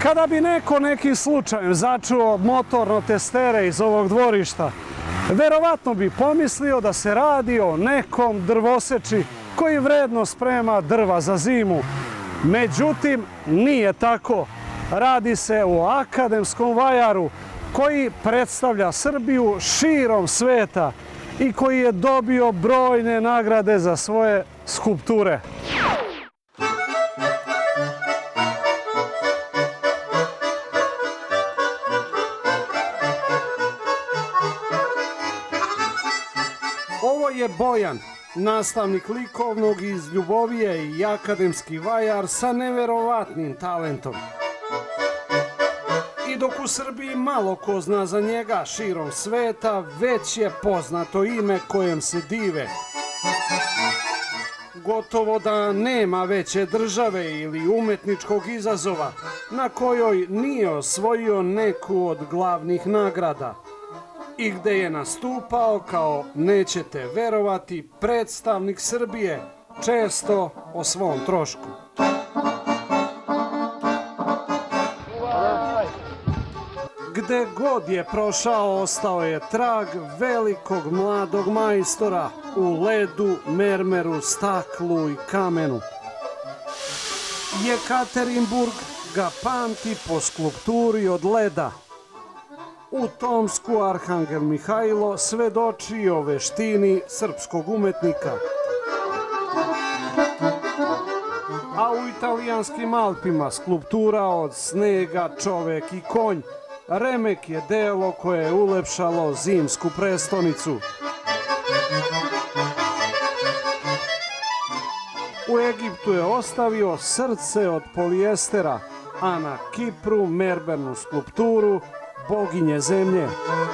Kada bi neko nekim slučajem začuo motorno testere iz ovog dvorišta, verovatno bi pomislio da se radi o nekom drvoseči koji vredno sprema drva za zimu. Međutim, nije tako. Radi se o akademskom vajaru koji predstavlja Srbiju širom sveta i koji je dobio brojne nagrade za svoje skulpture. Ovo je Bojan, nastavnik likovnog iz Ljubovije i akademski vajar sa neverovatnim talentom. I dok u Srbiji malo ko zna za njega širom sveta, već je poznato ime kojem se dive. Gotovo da nema veće države ili umetničkog izazova na kojoj nije osvojio neku od glavnih nagrada i gde je nastupao kao, nećete verovati, predstavnik Srbije, često o svom trošku. Gde god je prošao, ostao je trag velikog mladog majstora u ledu, mermeru, staklu i kamenu. Jekaterinburg ga pamti po skulpturi od leda. U Tomsku Arhangel Mihajlo svedoči o veštini srpskog umetnika. A u italijanskim Alpima skulptura od snega, čovek i konj, remek je delo koje je ulepšalo zimsku prestonicu. U Egiptu je ostavio srce od polijestera, a na Kipru merbernu skulpturu boginje zemlje.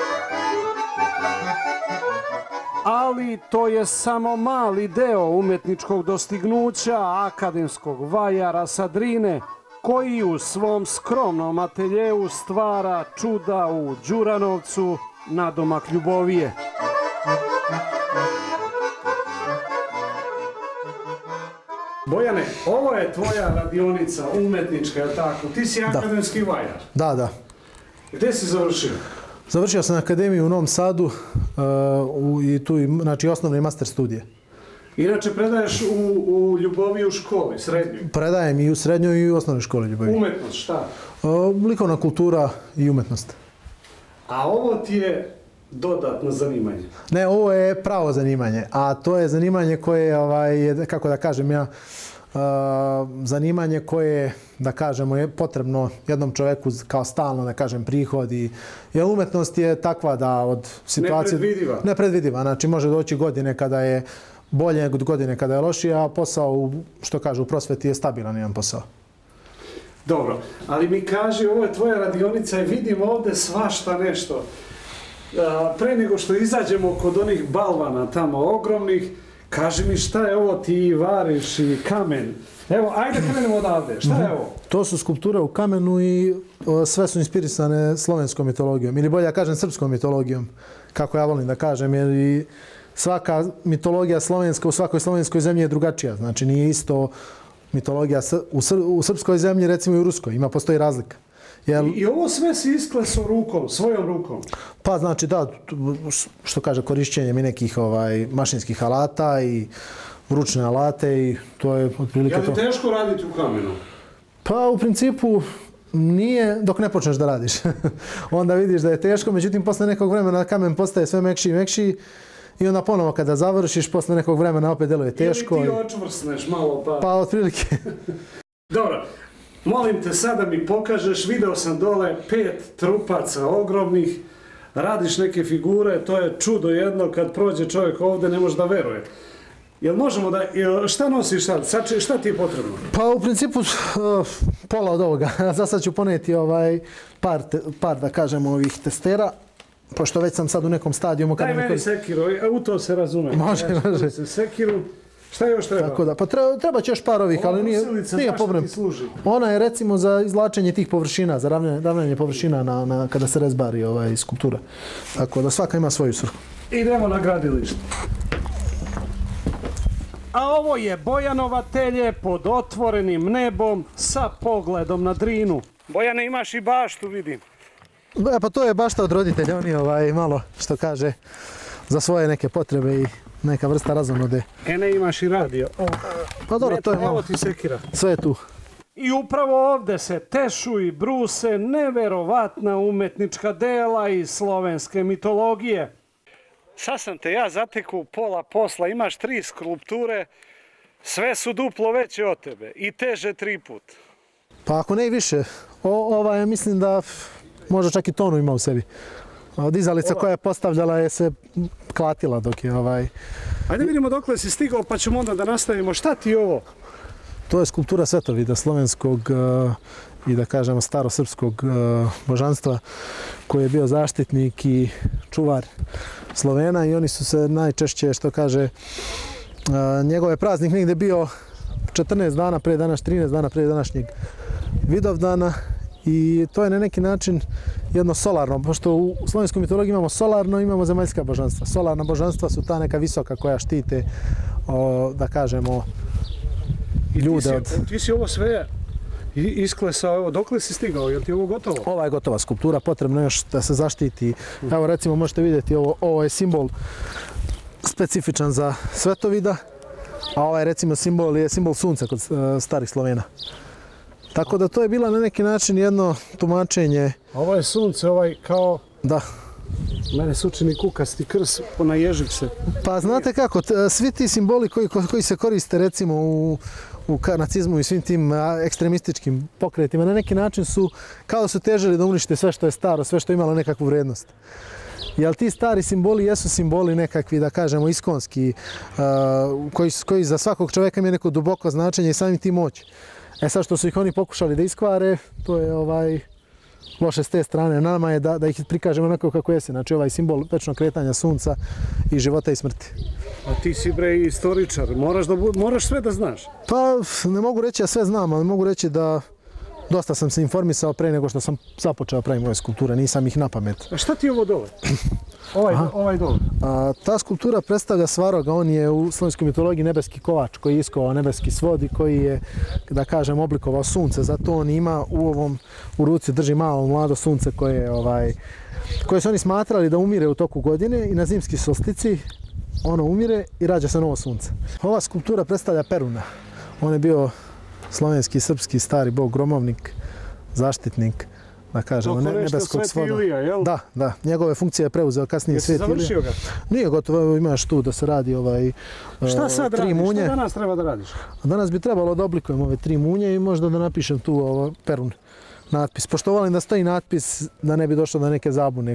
Ali to je samo mali deo umetničkog dostignuća akademskog vajara sa Drine, koji u svom skromnom ateljeu stvara čuda u Đuranovcu, nadomak Ljubovije. Bojane, ovo je tvoja radionica umetnička, je tako? Ti si akademski vajar. Da, da. Gde si završio? Završio sam akademiju u Novom Sadu i tu znači osnovne i master studije. Inače predaješ u Ljuboviji u školi, srednjoj? Predajem i u srednjoj i u osnovnoj školi Ljuboviji. Umetnost, šta? Likovna kultura i umetnost. A ovo ti je dodatno zanimanje? Ne, ovo je pravo zanimanje, a to je zanimanje koje je, kako da kažem ja, zanimanje koje, da kažemo, je potrebno jednom čovjeku kao stalno, da kažem, prihod. Jer umetnost je takva da od situacije... Nepredvidiva. Nepredvidiva, znači može doći godine kada je bolje, godine kada je lošije, a posao, što kažu, u prosveti je stabilan jedan posao. Dobro, ali mi kaži, ovo je tvoja radionica i vidim ovdje svašta nešto. Pre nego što izađemo kod onih balvana tamo ogromnih, kaži mi šta je ovo, ti variš i kamen. Evo, ajde krenemo odavde, šta je ovo? To su skulpture u kamenu i sve su inspirisane slovenskom mitologijom, ili bolje da kažem srpskom mitologijom, kako ja volim da kažem, jer i svaka mitologija slovenska u svakoj slovenskoj zemlji je drugačija. Znači nije isto mitologija u srpskoj zemlji, recimo i u ruskoj. Postoji razlika. I ovo sve si isklesao rukom, svojom rukom? Pa znači da, što kaže, korišćenjem i nekih mašinskih alata i ručne alate i to je otprilike to. Je li teško raditi u kamenu? Pa u principu nije dok ne počneš da radiš. Onda vidiš da je teško, međutim posle nekog vremena kamen postaje sve mekši i mekši i onda ponovo kada završiš, posle nekog vremena opet deluje teško. Ili ti očvrsneš malo pa... Pa otprilike. Dobro, molim te sada mi pokažeš, video sam dole 5 trupaca ogromnih, radiš neke figure, to je čudo jedno, kad prođe čovjek ovdje ne može da veruje. Jel možemo da, šta nosiš sad? Šta ti je potrebno? Pa u principu pola od ovoga. Za sad ću poneti par, da kažemo, ovih testera. Pošto već sam sad u nekom stadijumu... Daj meni sekiru, u to se razume. Može. Sekiru, šta još treba? Tako da, pa treba će još par ovih, ali nije problem. Ona je recimo za izvlačenje tih površina, za ravnanje površina kada se rezbari skulptura. Tako da svaka ima svoju svrhu. Idemo na gradilište. A ovo je Bojanov atelje pod otvorenim nebom sa pogledom na Drinu. Bojane, imaš i baštu, vidim. Pa to je bašta od roditelja, oni malo, što kaže, za svoje neke potrebe i neka vrsta razonode. Ne imaš i radio. Pa dobro, to je malo. Evo ti sekira. Sve je tu. I upravo ovde se tešu i bruse neverovatna umetnička dela iz slovenske mitologije. Sad sam te ja zateku pola posla, imaš 3 skulpture, sve su duplo veće od tebe i teže 3 put. Pa ako ne i više, mislim da možda čak i tonu ima u sebi. Dizalica koja je postavljala je se klatila dok je Ajde vidimo dokle si stigao pa ćemo onda da nastavimo. Šta ti je ovo? To je skulptura Svetovida slovenskog i da kažemo starosrpskog božanstva koji je bio zaštitnik i čuvar Slovena i oni su se najčešće, što kaže, njegov je praznik negdje bio 14 dana prije 13 dana prije današnjeg Vidovdana i to je na neki način jedno solarno, pošto u slovenskoj mitologiji imamo solarno, imamo zemaljska božanstva. Solarna božanstva su ta neka visoka koja štite, da kažemo, ljude od... Ti si ovo sve isklesao, evo, dokle si stigao, je li ti ovo gotovo? Ova je gotova skulptura, potrebno još da se zaštiti. Evo recimo možete vidjeti, ovo je simbol specifičan za Svetovida, a ovaj recimo simbol je simbol sunca kod starih Slovena. Tako da to je bilo na neki način jedno tumačenje. Ovo je sunce, kao... Da. Mene se učini kukasti krs, naježim se. Pa znate kako, svi ti simboli koji se koriste recimo u nacizmu i svim tim ekstremističkim pokretima, na neki način su kao da su težili da unište sve što je staro, sve što je imalo nekakvu vrijednost. Jer ti stari simboli jesu simboli nekakvi, da kažemo, iskonski, koji za svakog čovjeka imaju neko duboko značenje i samim tim moć. Sad što su ih oni pokušali da iskvare, to je loše s te strane. Nama je da ih prikažemo onako kako jesi. Znači ovaj simbol večnog kretanja sunca i života i smrti. A ti si bre istoričar, moraš sve da znaš. Pa ne mogu reći da sve znam, ali mogu reći da dosta sam se informisao pre nego što sam započeo praviti moje skulpture, nisam ih na pamet. A šta ti je ovo dole? Ovaj dole? Ta skulptura predstavlja Svaroga, on je u slovenskoj mitologiji nebeski kovač koji je iskovao nebeski svod i koji je, da kažem, oblikovao sunce. Zato on ima u ruci drži malo mlado sunce koje su oni smatrali da umire u toku godine i na zimski solstici ono umire i rađa se novo sunce. Ova skulptura predstavlja Peruna. On je bio slovenski, srpski, stari bog, gromovnik, zaštitnik, da kažemo, nebeskog svoda. Ilija, jel? Da. Njegove funkcije je preuzeo kasnije Svet Ilija. Jesi završio ga? Nije gotovo, imaš tu da se radi Šta sad radiš? Šta danas treba da radiš? Danas bi trebalo da oblikujem ove 3 munje i možda da napišem tu Perun natpis. Pošto volim da stoji natpis da ne bi došlo do neke zabune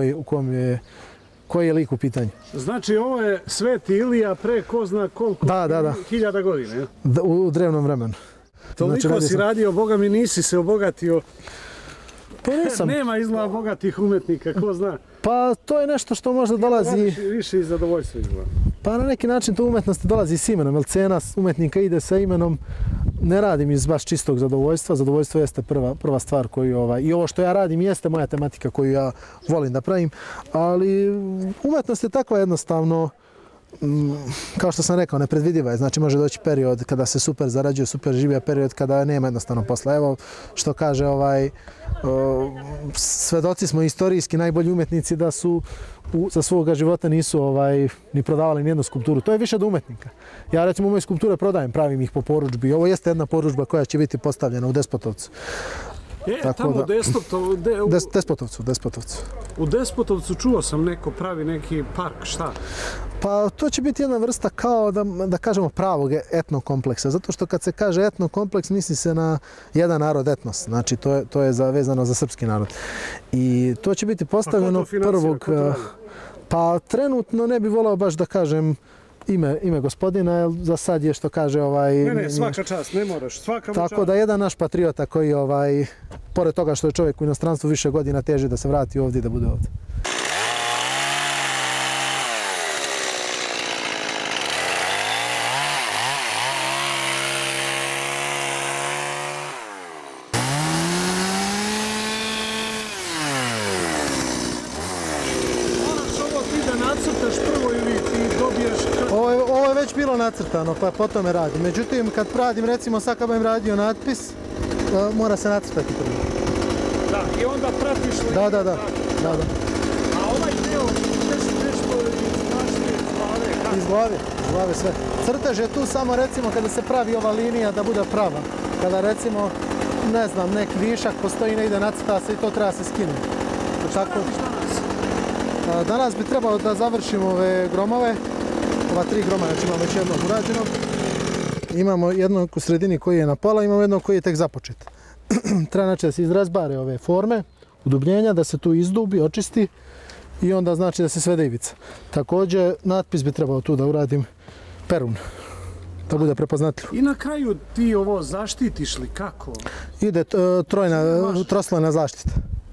koji je lik u pitanju. Znači ovo je Sveti Ilija pre ko zna koliko hiljada godina, je? U drevnom vremenu. Toliko si radio, Boga mi nisi se obogatio. Pa nisam. Nema izgleda bogatih umetnika, ko zna. Pa to je nešto što možda dolazi... Više iz zadovoljstva izgleda. Pa na neki način to umetnosti dolazi s imenom, jer cena umetnika ide sa imenom. Ne radim iz baš čistog zadovoljstva, zadovoljstvo jeste prva stvar koju i ovo što ja radim jeste moja tematika koju ja volim da pravim, ali umetnost je takva jednostavno, kao što sam rekao, nepredvidiva je. Znači može doći period kada se super zarađuje, super živi, a period kada nema jednostavno posla. Evo što kaže svedoci smo istorijski najbolji umetnici da su za svoga života nisu ni prodavali nijednu skulpturu. To je više do umetnika. Ja recimo moje skulpture prodajem, pravim ih po poručbi. Ovo jeste jedna poručba koja će biti postavljena u Despotovcu. Tamo Despotovcu. U Despotovcu čuo sam neko pravi neki park, šta? Pa to će biti jedna vrsta kao da kažemo pravog etnokompleksa. Zato što kad se kaže etnokompleks misli se na jedan narod etnos. Znači to je vezano za srpski narod. I to će biti postavljeno prvog... Pa trenutno ne bi volao baš da kažem ime gospodina, jer za sad je što kaže Ne, svaka čast, ne moraš, svaka mu čast. Tako da jedan naš patriota koji pored toga što je čovjek u inostranstvu više godina teži da se vrati ovdje i da bude ovdje. Ovo je već bilo nacrtano, pa po tome radim. Međutim, kad radim, recimo sad kad bih radio natpis, Mora se nacrtati prvo. Da, i onda pratiš li... Da. A ovaj deo, nešto iz Iz glave sve. Crtež je tu samo recimo kada se pravi ova linija da bude prava. Kada recimo, ne znam, neki višak postoji negdje nacrta se i to treba se skinuti. Šta radiš danas? Danas bi trebalo da završimo ove gromove. Ova 3 groma, znači imamo već jednog urađenog. Imamo jednog u sredini koji je na pola, imamo jednog koji je tek započet. Treba znači da se izrazbare ove forme, udubljenja, da se tu izdubi, očisti i onda znači da se svede ivica. Također, natpis bi trebao tu da uradim perun, da bude prepoznatljiv. I na kraju ti ovo zaštitiš li kako? Ide troslojna zaštita.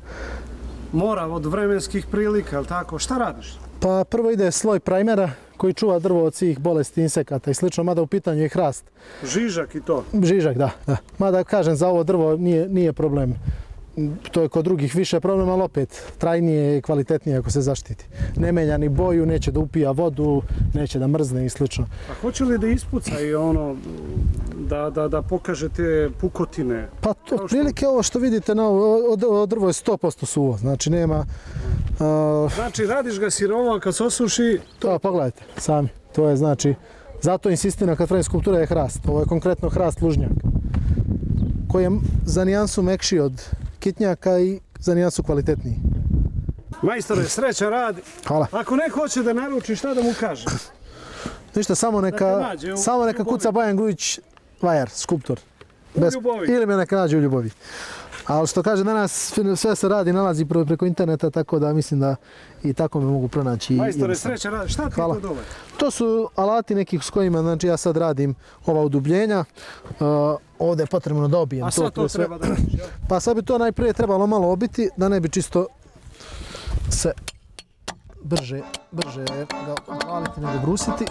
Mora od vremenskih prilika, ali tako? Šta radiš? Pa prvo ide sloj prajmera koji čuva drvo od svih bolesti, insekata i slično, mada u pitanju je hrast. Žižak i to? Žižak, da. Mada kažem, za ovo drvo nije problem. To je kod drugih više problem, ali opet trajnije i kvalitetnije ako se zaštiti. Ne menja ni boju, neće da upija vodu, neće da mrzne i slično. A hoće li da ispuca i ono, da pokaže te pukotine? Pa otprilike ovo što vidite na ovo drvo je 100% suvo, znači nema... Znači radiš ga sirovo, kad se osuši... To pogledajte sami, to je znači... Zato insistina kad pravim skulptura je hrast, ovo je konkretno hrast lužnjak. Koji je za nijansu mekši od kitnjaka i za nijansu kvalitetniji. Majstore, srećan rad. Hvala. Ako neko hoće da naruči, šta da mu kaže? Ništa, samo neka kuca Bojan Grujić, vajar, skulptor. U Ljubovi. Ili me neka nađe u Ljubovi. Ali što kaže, danas sve se radi, nalazi preko interneta, tako da mislim da i tako me mogu pronaći. Majstore, srećan rad. Šta ti to dole? To su alati nekih s kojima znači, ja sad radim ova udubljenja. Ovdje je potrebno da obijem. A sad to treba da radiš, jel? Pa sad bi to najprije trebalo malo obiti, da ne bi čisto se brže ga upaliti nego brusiti.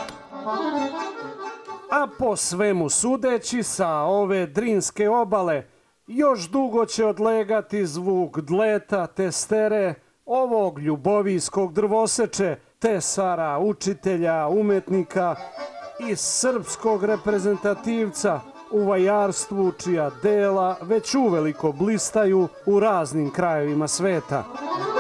A po svemu sudeći sa ove Drinske obale, još dugo će odlegati zvuk dleta, testere, ovog ljubovijskog drvoseče, tesara, učitelja, umetnika i srpskog reprezentativca u vajarstvu čija dela već uveliko blistaju u raznim krajevima sveta.